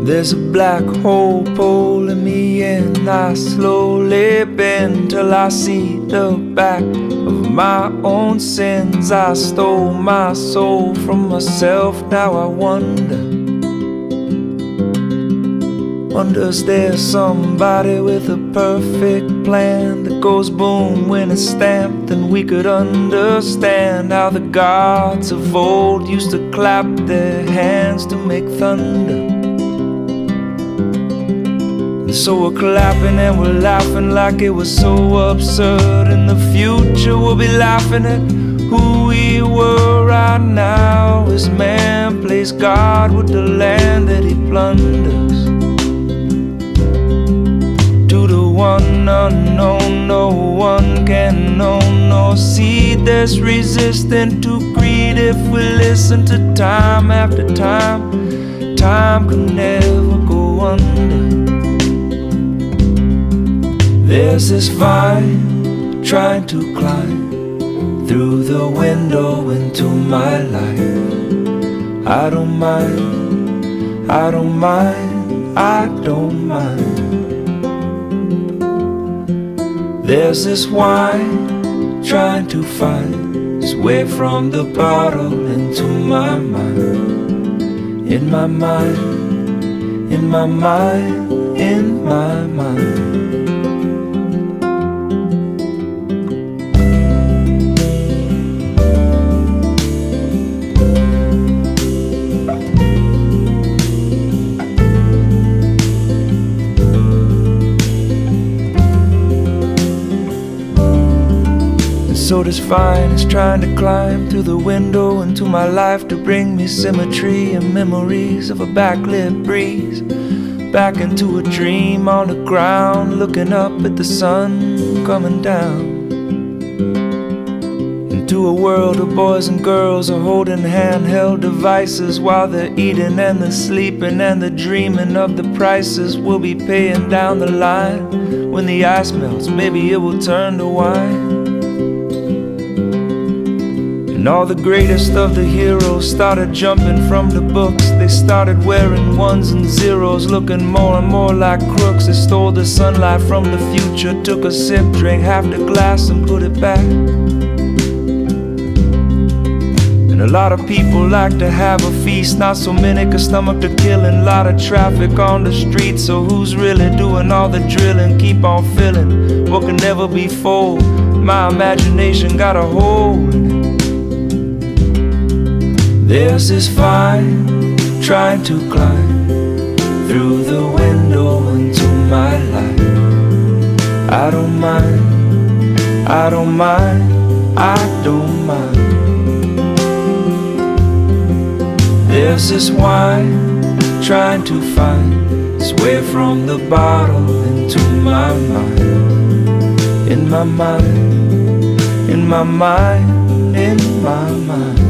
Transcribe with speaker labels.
Speaker 1: There's a black hole pulling me in. I slowly bend till I see the back of my own sins. I stole my soul from myself. Now I wonders there's somebody with a perfect plan that goes boom when it's stamped. Then we could understand how the gods of old used to clap their hands to make thunder. And so we're clapping and we're laughing like it was so absurd. In the future we'll be laughing at who we were right now, as man plays God with the land that he plunders. To the one unknown, no one can know nor see. There's resistance to greed if we listen to time after time. Time can never go under. There's this vine trying to climb through the window into my life. I don't mind, I don't mind, I don't mind. There's this wine trying to find its way from the bottle into my mind. In my mind, in my mind, in my mind. So this vine is trying to climb through the window into my life to bring me symmetry and memories of a backlit breeze. Back into a dream on the ground, looking up at the sun coming down. Into a world of boys and girls are holding handheld devices while they're eating and they're sleeping and they're dreaming of the prices we'll be paying down the line. When the ice melts, maybe it will turn to wine. And all the greatest of the heroes started jumping from the books. They started wearing ones and zeros, looking more and more like crooks. They stole the sunlight from the future, took a sip, drank half the glass and put it back. And a lot of people like to have a feast, not so many can stomach the killing. Lot of traffic on the street, so who's really doing all the drilling? Keep on filling what can never be full. My imagination got a hold. There's this vine trying to climb through the window into my life. I don't mind, I don't mind, I don't mind. There's this wine trying to find its way from the bottle into my mind. In my mind, in my mind, in my mind.